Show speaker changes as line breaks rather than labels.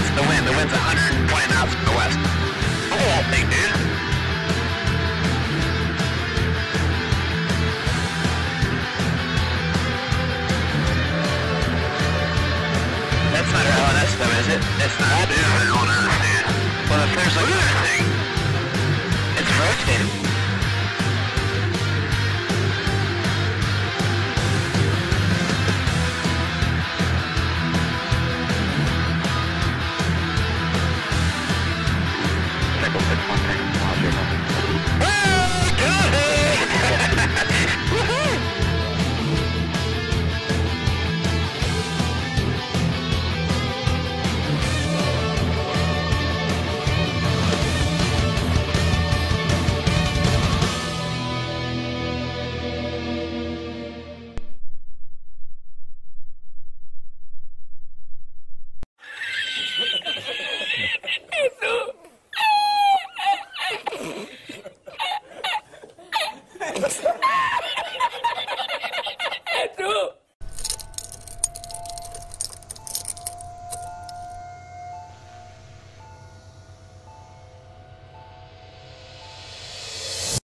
That's the wind. The wind's 120 knots from the west. Look at that thing, dude. That's not our LNS though, is it? It's not. I do not understand. Well, if there's like another thing, it's rotating.